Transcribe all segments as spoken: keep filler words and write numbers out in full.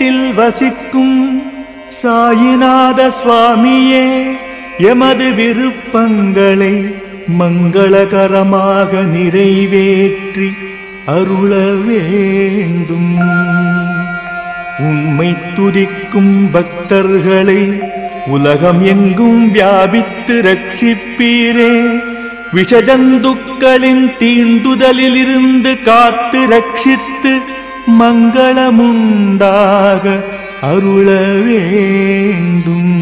வீட்டில் வசிக்கும் சாயிநாத சுவாமியே எமது விருப்பங்களை மங்களகரமாக நிறைவேற்றி அருள வேண்டும். உம்மை துதிக்கும் பக்தர்களை உலகம் எங்கும் வியாபித்து ரட்சிப்பீரே. விஷஜந்துக்களின் தீண்டுதலில் இருந்து காத்து ரட்சித்து மங்களமுண்டாக அருள வேண்டும்.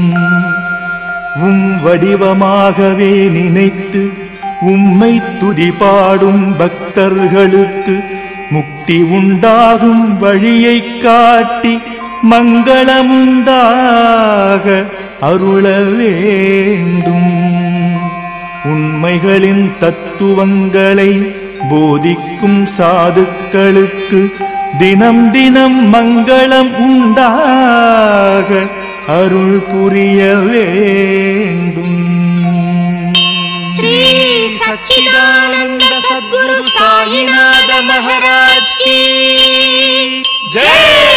உம் வடிவமாகவே நினைத்து உம்மை துதிபாடும் பக்தர்களுக்கு முக்தி உண்டாகும் வழியை காட்டி மங்களமுண்டாக அருள வேண்டும். உண்மைகளின் தத்துவங்களை போதிக்கும் சாதுக்களுக்கு தினம் தினம் மங்களம் உண்டாக அருள் புரிய வேண்டும். श्री सच्चिदानंद सद्गुरु साईनाथ महाराज की जय।